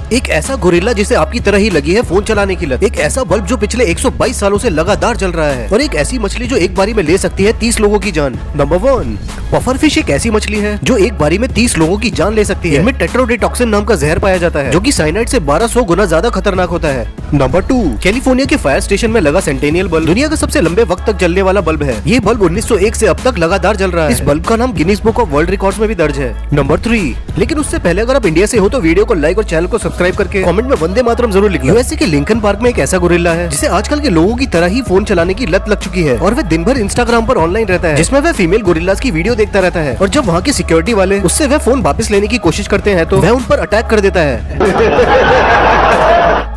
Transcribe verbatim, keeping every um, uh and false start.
एक ऐसा गोरिल्ला जिसे आपकी तरह ही लगी है फोन चलाने की लत। एक ऐसा बल्ब जो पिछले एक सौ बाईस सालों से लगातार जल रहा है। और एक ऐसी मछली जो एक बारी में ले सकती है तीस लोगों की जान। नंबर वन, पफरफिश एक ऐसी मछली है जो एक बारी में तीस लोगों की जान ले सकती है। इनमें टेट्रोडोटॉक्सिन नाम का जहर पाया जाता है जो कि साइनाइड से बारह सौ गुना ज्यादा खतरनाक होता है। नंबर टू, कैलिफोर्निया के फायर स्टेशन में लगा सेंटेनियल बल्ब दुनिया का सबसे लंबे वक्त तक जलने वाला बल्ब है। ये बल्ब उन्नीस सौ एक से अब तक लगातार जल रहा है। इस बल्ब का नाम Guinness book of world records में भी दर्ज है। नंबर थ्री, लेकिन उससे पहले अगर आप इंडिया से हो तो वीडियो को लाइक और चैनल को सब्सक्राइब करके कमेंट में वंदे मातरम जरूर लिखना। यूएसए के लिंकन पार्क में एक ऐसा गोरिल्ला है जिसे आजकल के लोगों की तरह ही फोन चलाने की लत लग चुकी है और वह दिन भर इंस्टाग्राम पर ऑनलाइन रहता है, जिसमें वह फीमेल गोरिल्लास की वीडियो देखता रहता है। और जब वहाँ के सिक्योरिटी वाले उससे वह फोन वापस लेने की कोशिश करते हैं तो वह उन पर अटैक कर देता है।